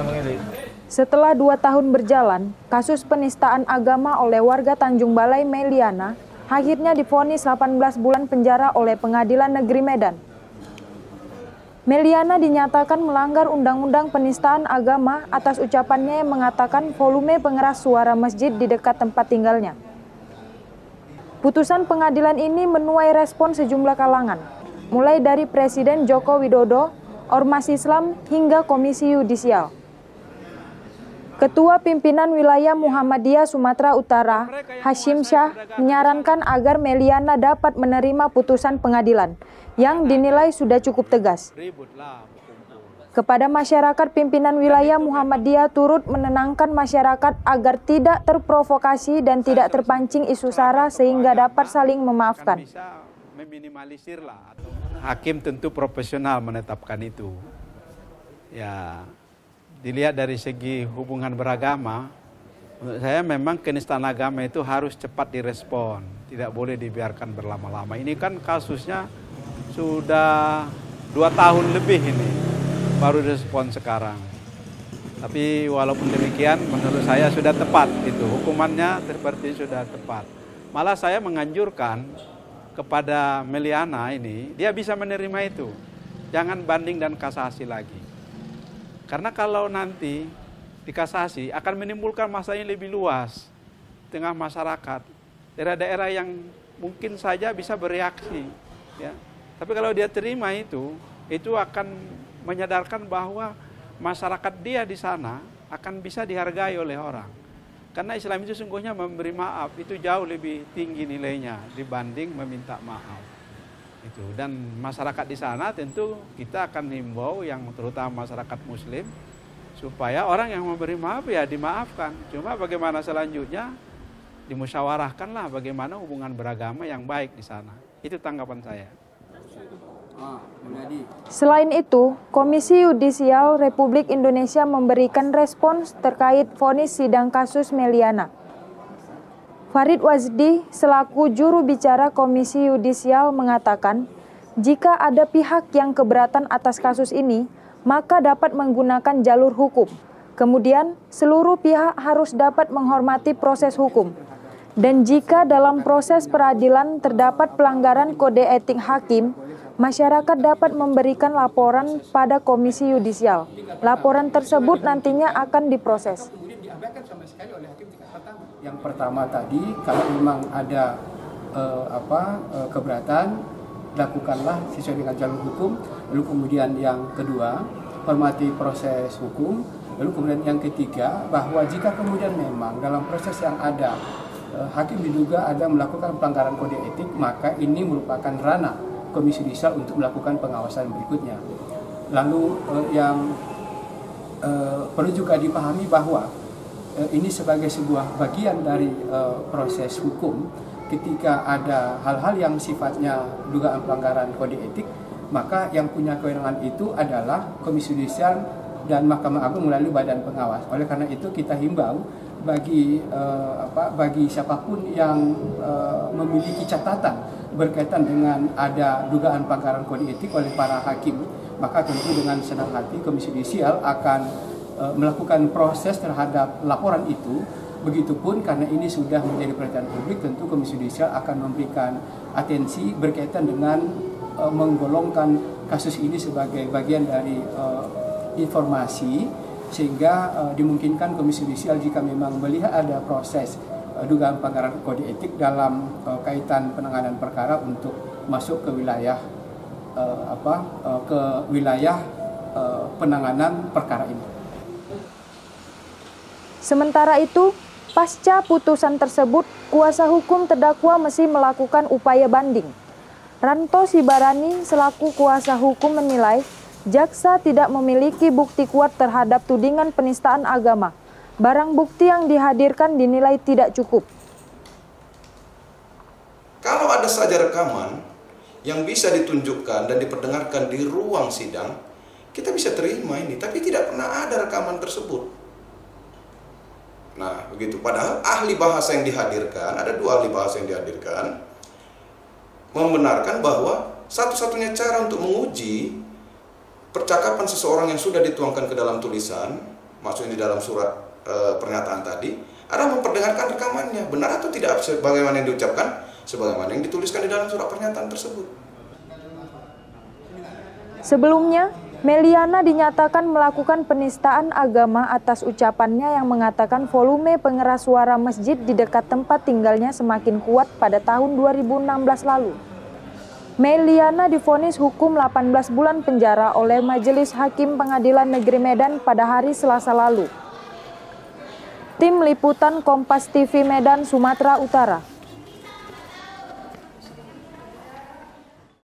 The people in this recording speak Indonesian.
Setelah 2 tahun berjalan, kasus penistaan agama oleh warga Tanjung Balai Meliana akhirnya divonis 18 bulan penjara oleh Pengadilan Negeri Medan. Meliana dinyatakan melanggar Undang-Undang Penistaan Agama atas ucapannya yang mengatakan volume pengeras suara masjid di dekat tempat tinggalnya. Putusan pengadilan ini menuai respon sejumlah kalangan, mulai dari Presiden Joko Widodo, Ormas Islam, hingga Komisi Yudisial. Ketua Pimpinan Wilayah Muhammadiyah Sumatera Utara, Hashim Shah, menyarankan agar Meliana dapat menerima putusan pengadilan yang dinilai sudah cukup tegas. Kepada masyarakat, pimpinan wilayah Muhammadiyah turut menenangkan masyarakat agar tidak terprovokasi dan tidak terpancing isu sara sehingga dapat saling memaafkan. Hakim tentu profesional menetapkan itu. Ya, dilihat dari segi hubungan beragama, menurut saya memang penistaan agama itu harus cepat direspon, tidak boleh dibiarkan berlama-lama. Ini kan kasusnya sudah 2 tahun lebih ini, baru direspon sekarang. Tapi walaupun demikian, menurut saya sudah tepat itu, hukumannya seperti sudah tepat. Malah saya menganjurkan kepada Meliana ini, dia bisa menerima itu. Jangan banding dan kasasi lagi. Karena kalau nanti dikasasi akan menimbulkan masalah yang lebih luas di tengah masyarakat. Daerah-daerah yang mungkin saja bisa bereaksi. Ya. Tapi kalau dia terima itu akan menyadarkan bahwa masyarakat dia di sana akan bisa dihargai oleh orang. Karena Islam itu sungguhnya memberi maaf, itu jauh lebih tinggi nilainya dibanding meminta maaf. Itu. Dan masyarakat di sana tentu kita akan himbau yang terutama masyarakat Muslim supaya orang yang memberi maaf ya dimaafkan. Cuma bagaimana selanjutnya dimusyawarahkanlah bagaimana hubungan beragama yang baik di sana. Itu tanggapan saya. Selain itu, Komisi Yudisial Republik Indonesia memberikan respons terkait vonis sidang kasus Meliana. Farid Wazdi selaku juru bicara Komisi Yudisial mengatakan, jika ada pihak yang keberatan atas kasus ini, maka dapat menggunakan jalur hukum. Kemudian, seluruh pihak harus dapat menghormati proses hukum. Dan jika dalam proses peradilan terdapat pelanggaran kode etik hakim, masyarakat dapat memberikan laporan pada Komisi Yudisial. Laporan tersebut nantinya akan diproses. Yang pertama tadi, kalau memang ada keberatan, lakukanlah sesuai dengan jalur hukum. Lalu kemudian yang kedua, hormati proses hukum. Lalu kemudian yang ketiga, bahwa jika kemudian memang dalam proses yang ada hakim diduga ada melakukan pelanggaran kode etik, maka ini merupakan ranah Komisi Yudisial untuk melakukan pengawasan berikutnya. Lalu yang perlu juga dipahami bahwa ini sebagai sebuah bagian dari proses hukum. Ketika ada hal-hal yang sifatnya dugaan pelanggaran kode etik, maka yang punya kewenangan itu adalah Komisi Yudisial dan Mahkamah Agung melalui badan pengawas. Oleh karena itu kita himbau bagi siapapun yang memiliki catatan berkaitan dengan ada dugaan pelanggaran kode etik oleh para hakim, maka tentu dengan senang hati Komisi Yudisial akan melakukan proses terhadap laporan itu. Begitupun karena ini sudah menjadi perhatian publik, tentu Komisi Yudisial akan memberikan atensi berkaitan dengan menggolongkan kasus ini sebagai bagian dari informasi, sehingga dimungkinkan Komisi Yudisial jika memang melihat ada proses dugaan pelanggaran kode etik dalam kaitan penanganan perkara untuk masuk ke wilayah penanganan perkara ini. Sementara itu, pasca putusan tersebut, kuasa hukum terdakwa masih melakukan upaya banding. Ranto Sibarani selaku kuasa hukum menilai jaksa tidak memiliki bukti kuat terhadap tudingan penistaan agama. Barang bukti yang dihadirkan dinilai tidak cukup. Kalau ada saja rekaman yang bisa ditunjukkan dan diperdengarkan di ruang sidang, kita bisa terima ini, tapi tidak pernah ada rekaman tersebut. Nah, begitu. Padahal ahli bahasa yang dihadirkan, ada 2 ahli bahasa yang dihadirkan, membenarkan bahwa satu-satunya cara untuk menguji percakapan seseorang yang sudah dituangkan ke dalam tulisan maksudnya di dalam surat pernyataan tadi, adalah memperdengarkan rekamannya, benar atau tidak sebagaimana yang diucapkan, sebagaimana yang dituliskan di dalam surat pernyataan tersebut. Sebelumnya, Meliana dinyatakan melakukan penistaan agama atas ucapannya yang mengatakan volume pengeras suara masjid di dekat tempat tinggalnya semakin kuat pada tahun 2016 lalu. Meliana divonis hukum 18 bulan penjara oleh Majelis Hakim Pengadilan Negeri Medan pada hari Selasa lalu. Tim Liputan Kompas TV Medan, Sumatera Utara.